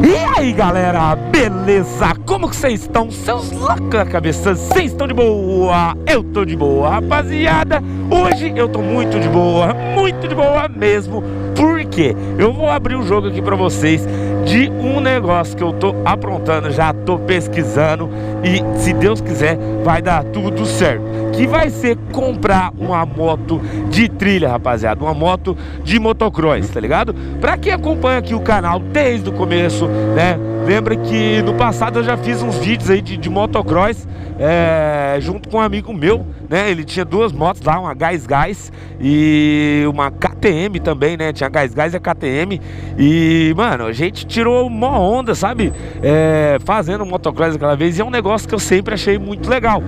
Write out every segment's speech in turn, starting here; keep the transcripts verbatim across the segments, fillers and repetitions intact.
E aí galera, beleza? Como que vocês estão? Seus loucos da cabeça, vocês estão de boa? Eu tô de boa, rapaziada. Hoje eu tô muito de boa, muito de boa mesmo. Porque eu vou abrir o jogo aqui pra vocês de um negócio que eu tô aprontando, já tô pesquisando. E se Deus quiser vai dar tudo certo. Que vai ser comprar uma moto de trilha, rapaziada. Uma moto de motocross, tá ligado? Pra quem acompanha aqui o canal desde o começo, né? Lembra que no passado eu já fiz uns vídeos aí de, de motocross é, junto com um amigo meu, né? Ele tinha duas motos lá, uma Gás Gás e uma K T M também, né? Tinha Gás Gás e a K T M. E, mano, a gente tirou uma onda, sabe? É, fazendo motocross aquela vez. E é um negócio que eu sempre achei muito legal.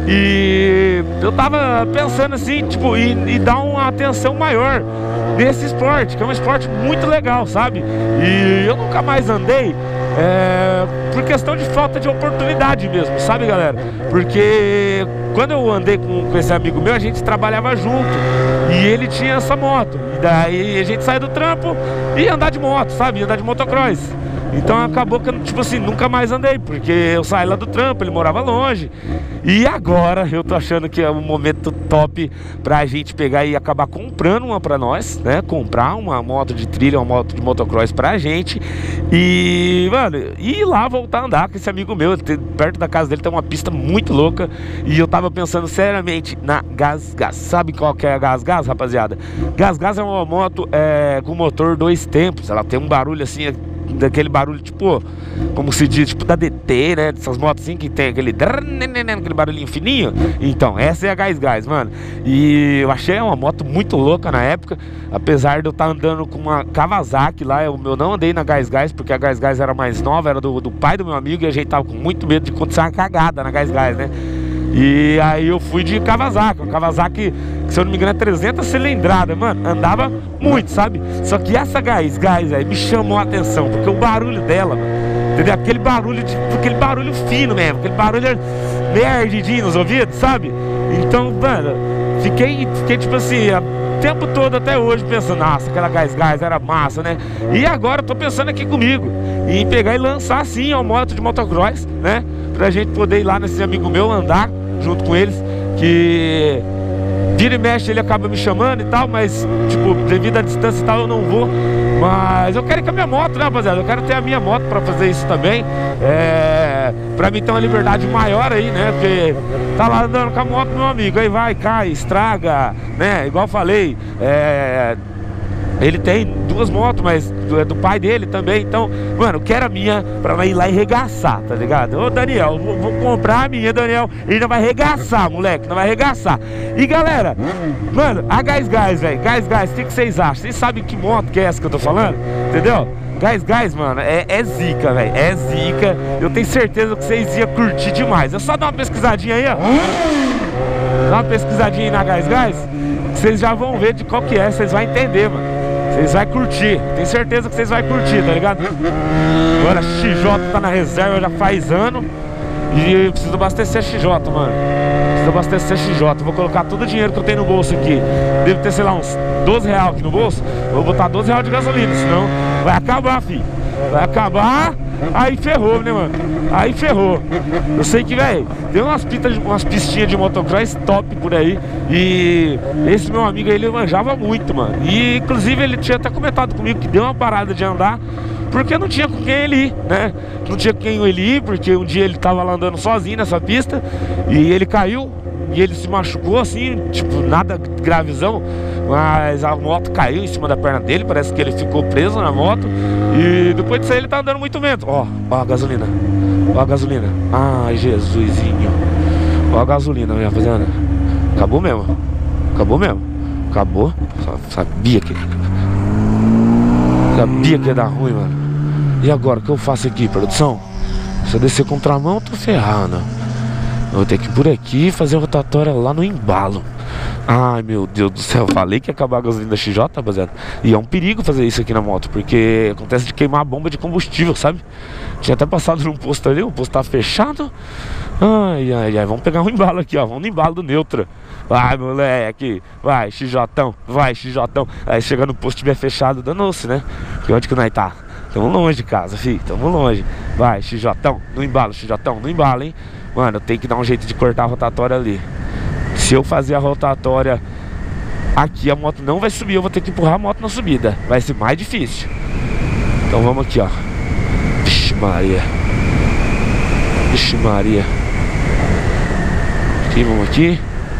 E eu tava pensando assim, tipo, e, e dar uma atenção maior nesse esporte, que é um esporte muito legal, sabe? E eu nunca mais andei é, por questão de falta de oportunidade mesmo, sabe, galera? Porque quando eu andei com, com esse amigo meu, a gente trabalhava junto e ele tinha essa moto. E daí a gente saía do trampo e ia andar de moto, sabe? Ia andar de motocross. Então acabou que eu, tipo assim, nunca mais andei, porque eu saí lá do trampo, ele morava longe. E agora eu tô achando que é um momento top pra gente pegar e acabar comprando uma pra nós, né? Comprar uma moto de trilha, uma moto de motocross pra gente. E, mano, ir lá voltar a andar com esse amigo meu. Perto da casa dele tem uma pista muito louca. E eu tava pensando seriamente na Gás Gás. Sabe qual que é a Gás Gás, rapaziada? Gás Gás é uma moto é, com motor dois tempos. Ela tem um barulho assim, daquele barulho tipo, como se diz, tipo da D T, né? Dessas motos assim que tem aquele aquele barulhinho fininho. Então, essa é a Gás Gás, mano. E eu achei uma moto muito louca na época. Apesar de eu estar andando com uma Kawasaki lá, eu, eu não andei na Gás Gás, porque a Gás Gás era mais nova, era do, do pai do meu amigo. E a gente tava com muito medo de acontecer uma cagada na Gás Gás, né? E aí eu fui de Kawasaki, uma Kawasaki que, se eu não me engano, é trezentas cilindradas, mano, andava muito, sabe? Só que essa Gás Gás aí me chamou a atenção, porque o barulho dela, mano, entendeu? Aquele barulho, de, aquele barulho fino mesmo, aquele barulho meio ardidinho nos ouvidos, sabe? Então, mano, fiquei, fiquei tipo assim, o tempo todo até hoje pensando, nossa, aquela Gás Gás era massa, né? E agora eu tô pensando aqui comigo em pegar e lançar assim uma moto de motocross, né? Pra gente poder ir lá nesse amigo meu andar junto com eles, que vira e mexe ele acaba me chamando e tal, mas tipo, devido à distância e tal eu não vou. Mas eu quero ir com a minha moto, né, rapaziada? Eu quero ter a minha moto pra fazer isso também. É... Pra mim ter uma liberdade maior aí, né? Porque tá lá andando com a moto do meu amigo, aí vai, cai, estraga, né? Igual eu falei, é... ele tem duas motos, mas é do pai dele também. Então, mano, eu quero a minha pra ir lá e regaçar, tá ligado? Ô Daniel, vou, vou comprar a minha, Daniel. Ele não vai regaçar, moleque, não vai regaçar. E galera, mano, a Gás Gás, velho, Gás Gás, o que, que vocês acham? Vocês sabem que moto que é essa que eu tô falando? Entendeu? Gás Gás, mano, é, é zica, velho, é zica. Eu tenho certeza que vocês iam curtir demais. É só dar uma pesquisadinha aí, ó. Dá uma pesquisadinha aí na Gás Gás, vocês já vão ver de qual que é, vocês vão entender, mano. Vocês vão curtir, tenho certeza que vocês vão curtir, tá ligado? Agora X J tá na reserva já faz ano. E eu preciso abastecer a X J, mano. Preciso abastecer a X J. Vou colocar todo o dinheiro que eu tenho no bolso aqui. Devo ter, sei lá, uns doze reais aqui no bolso. Vou botar doze reais de gasolina, senão vai acabar, filho. Vai acabar, aí ferrou, né, mano? Aí ferrou. Eu sei que, velho, tem umas, pistas, umas pistinhas de motocross top por aí. E esse meu amigo aí, ele manjava muito, mano. E, inclusive, ele tinha até comentado comigo que deu uma parada de andar porque não tinha com quem ele ir, né? Não tinha com quem ele ir, porque um dia ele tava lá andando sozinho nessa pista e ele caiu. E ele se machucou assim, tipo, nada gravizão, mas a moto caiu em cima da perna dele, parece que ele ficou preso na moto. E depois disso aí ele tá andando muito vento. Ó, ó a gasolina, ó a gasolina. Ai, Jesusinho. Ó a gasolina, minha rapaziada. Acabou mesmo, acabou mesmo. Acabou, sabia que Sabia que ia dar ruim, mano. E agora, o que eu faço aqui, produção? Se eu descer contramão, eu tô ferrado. Eu vou ter que ir por aqui e fazer a rotatória lá no embalo. Ai, meu Deus do céu, falei que ia acabar a gasolina da X J, rapaziada. E é um perigo fazer isso aqui na moto, porque acontece de queimar a bomba de combustível, sabe? Tinha até passado num posto ali, o posto tá fechado. Ai, ai, ai, vamos pegar um embalo aqui, ó. Vamos no embalo do Neutra. Vai, moleque, vai, X J, vai, X J. Aí chega no posto, tiver fechado, danou-se, né? Porque onde que nós tá? Tamo longe de casa, filho. Tamo longe. Vai, X J, no embalo, X J, no embalo, hein. Mano, eu tenho que dar um jeito de cortar a rotatória ali. Se eu fazer a rotatória aqui, a moto não vai subir. Eu vou ter que empurrar a moto na subida. Vai ser mais difícil. Então vamos aqui, ó. Vixe Maria. Vixe Maria. Aqui, vamos aqui.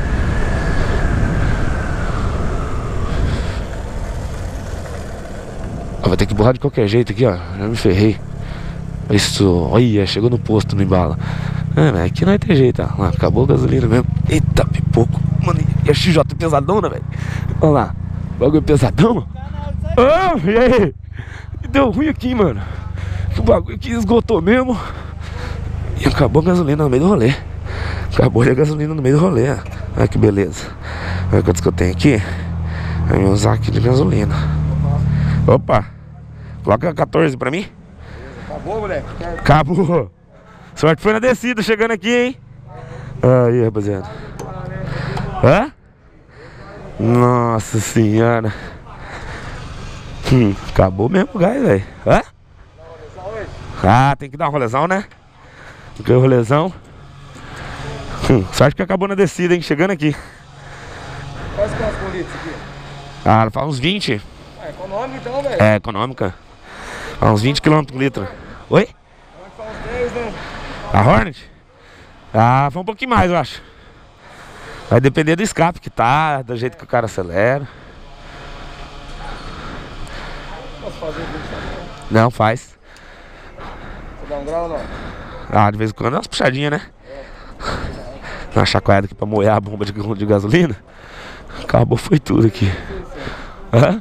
Eu vou ter que empurrar de qualquer jeito aqui, ó. Já me ferrei. Isso, olha, chegou no posto, no embalo. Ah, mas aqui não vai ter jeito, ó. Lá, acabou a gasolina mesmo. Eita, pipoco. Mano, e a X J pesadona, velho. Olha lá, bagulho pesadão. Ah, e aí? Deu ruim aqui, mano. O bagulho aqui esgotou mesmo. E acabou a gasolina no meio do rolê. Acabou a gasolina no meio do rolê. Olha que beleza. Olha quantos que eu tenho aqui. Vou usar aqui de gasolina. Opa, coloca quatorze pra mim. Acabou, moleque. Acabou. Sorte foi na descida, chegando aqui, hein. Aí, rapaziada. Hã? Nossa senhora. Hum, acabou mesmo o gás, velho. Hã? Ah, tem que dar um rolezão, né? Porque o rolezão. Hum, sorte que acabou na descida, hein? Chegando aqui. Quais são as bolitas aqui? Ah, faz uns vinte. É econômica então, velho? É, econômica. Faz uns vinte quilômetros por litro. Oi? Faz uns dez, né? A Hornet? Ah, foi um pouquinho mais, eu acho. Vai depender do escape que tá, do jeito que o cara acelera. Posso fazer o bicho? Não, faz. Você dá um grau ou não? Ah, de vez em quando é umas puxadinhas, né? Dá uma chacoalhada aqui pra moer a bomba de, de gasolina. Acabou, foi tudo aqui. Hã?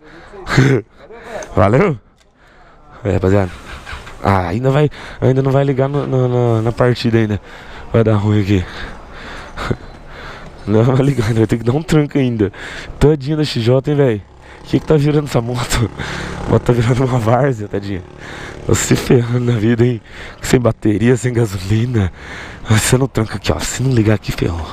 Valeu? É, rapaziada. Ah, ainda vai. Ainda não vai ligar no, no, na, na partida ainda. Vai dar ruim aqui. Não vai ligar, ainda vai ter que dar um tranco ainda. Tadinha da X J, hein, velho. O que que tá virando essa moto? A moto tá virando uma várzea, tadinha. Tô se ferrando na vida, hein. Sem bateria, sem gasolina. Você não tranca aqui, ó. Se não ligar aqui, ferrou.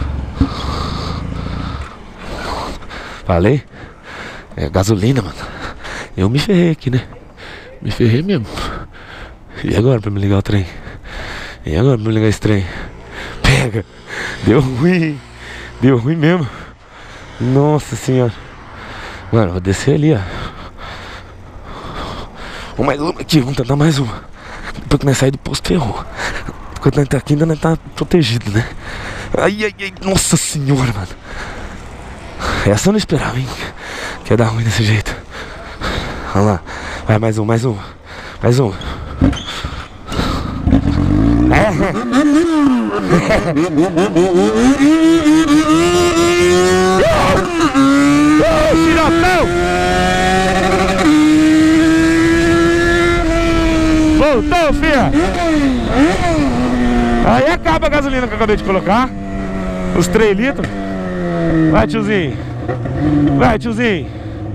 Falei? É gasolina, mano. Eu me ferrei aqui, né? Me ferrei mesmo. E agora pra me ligar o trem? E agora pra me ligar esse trem? Pega! Deu ruim. Deu ruim mesmo. Nossa senhora. Mano, vou descer ali, ó. Vou mais uma aqui, vamos tentar mais uma. Depois que nós sair do posto, ferrou. Enquanto nós tá aqui, ainda nós tá protegido, né? Ai, ai, ai, nossa senhora, mano. Essa eu não esperava, hein? Que ia dar ruim desse jeito. Olha lá. Vai, mais um, mais um. Mais um. É. Ô, Xirotão! Voltou, filha! Aí acaba a gasolina que eu acabei de colocar. Os três litros. Vai, tiozinho. Vai, tiozinho.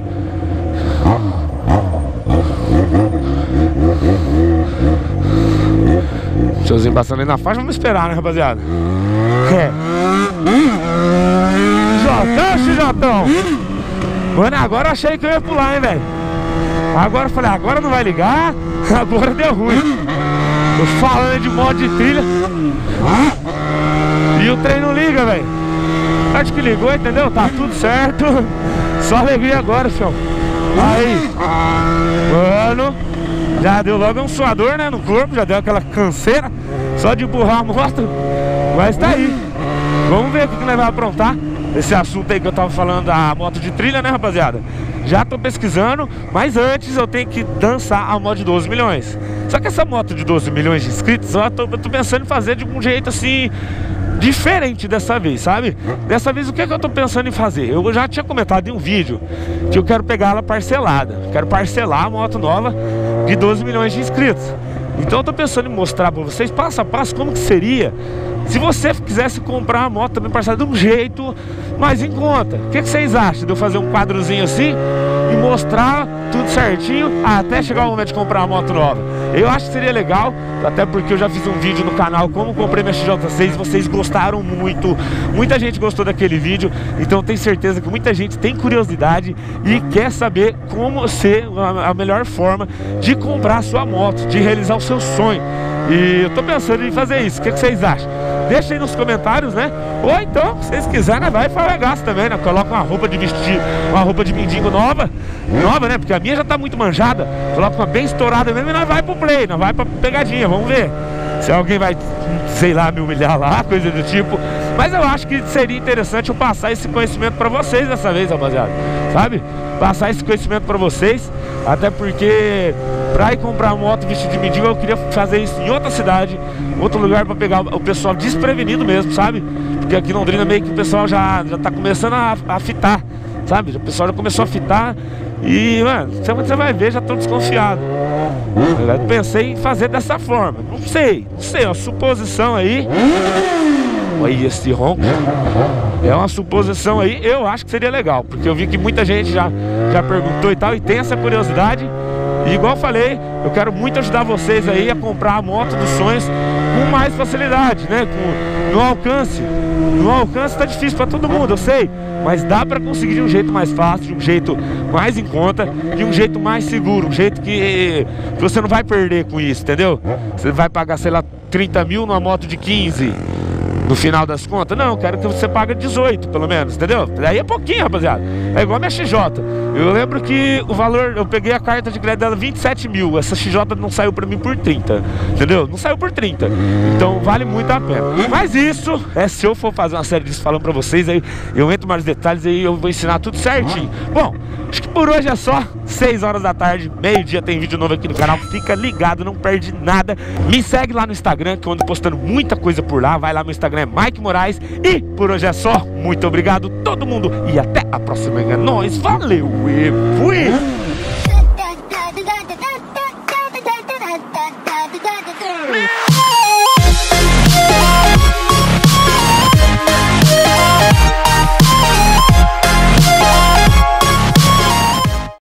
Tiozinho passando aí na faixa, vamos esperar, né, rapaziada? É. Jotão, Jotão. Mano, agora eu achei que eu ia pular, hein, velho. Agora eu falei, agora não vai ligar. Agora deu ruim. Tô falando de modo de trilha. E o trem não liga, velho. Acho que ligou, entendeu? Tá tudo certo. Só alegria agora, filho. Aí. Mano, já deu logo um suador, né, no corpo. Já deu aquela canseira. Só de empurrar a moto. Mas tá aí. Vamos ver o que nós vamos aprontar. Esse assunto aí que eu tava falando da moto de trilha, né, rapaziada? Já tô pesquisando, mas antes eu tenho que dançar a moto de doze milhões. Só que essa moto de doze milhões de inscritos, eu tô, eu tô pensando em fazer de um jeito assim, diferente dessa vez, sabe? Dessa vez o que é que eu tô pensando em fazer? Eu já tinha comentado em um vídeo que eu quero pegar ela parcelada. Quero parcelar a moto nova de doze milhões de inscritos. Então eu tô pensando em mostrar pra vocês passo a passo como que seria se você quisesse comprar a moto também parcelada de um jeito mais em conta. O que, que vocês acham de eu fazer um quadrozinho assim e mostrar tudo certinho até chegar o momento de comprar uma moto nova. Eu acho que seria legal, até porque eu já fiz um vídeo no canal como comprei minha X J seis, vocês gostaram muito, muita gente gostou daquele vídeo, então eu tenho certeza que muita gente tem curiosidade e quer saber como ser a melhor forma de comprar a sua moto, de realizar o seu sonho. E eu tô pensando em fazer isso, o que, que vocês acham? Deixa aí nos comentários, né? Ou então, se vocês quiserem, vai para gasto também, né? Coloca uma roupa de vestir, uma roupa de mendigo nova, nova, né? Porque a minha já tá muito manjada. Coloca uma bem estourada mesmo e nós vai pro play, nós vai pra pegadinha, vamos ver se alguém vai, sei lá, me humilhar lá, coisa do tipo. Mas eu acho que seria interessante eu passar esse conhecimento pra vocês dessa vez, rapaziada. Sabe? Passar esse conhecimento pra vocês. Até porque pra ir comprar moto vestido de mendigo eu queria fazer isso em outra cidade, outro lugar pra pegar o pessoal desprevenido mesmo, sabe? Porque aqui em Londrina meio que o pessoal já, já tá começando a, a fitar, sabe? O pessoal já começou a fitar e, mano, você vai ver, já tô desconfiado. Eu pensei em fazer dessa forma. Não sei, não sei, uma suposição aí. Olha esse ronco. É uma suposição aí, eu acho que seria legal, porque eu vi que muita gente já, já perguntou e tal, e tem essa curiosidade. E igual eu falei, eu quero muito ajudar vocês aí a comprar a moto dos sonhos com mais facilidade, né? Com, no alcance. No alcance tá difícil pra todo mundo, eu sei. Mas dá pra conseguir de um jeito mais fácil, de um jeito mais em conta, de um jeito mais seguro, um jeito que, que você não vai perder com isso, entendeu? Você vai pagar, sei lá, trinta mil numa moto de quinze. No final das contas, não, quero que você pague dezoito, pelo menos, entendeu? Daí é pouquinho, rapaziada. É igual a minha X J. Eu lembro que o valor, eu peguei a carta de crédito dela vinte e sete mil. Essa X J não saiu pra mim por trinta, entendeu? Não saiu por trinta. Então vale muito a pena. Mas isso, é se eu for fazer uma série disso falando pra vocês, aí eu entro mais detalhes, aí eu vou ensinar tudo certinho. Bom, acho que por hoje é só. seis horas da tarde, meio-dia tem vídeo novo aqui no canal. Fica ligado, não perde nada. Me segue lá no Instagram, que eu ando postando muita coisa por lá. Vai lá no Instagram, é Mike Moraes. E por hoje é só. Muito obrigado todo mundo e até a próxima. É nóis, valeu e fui!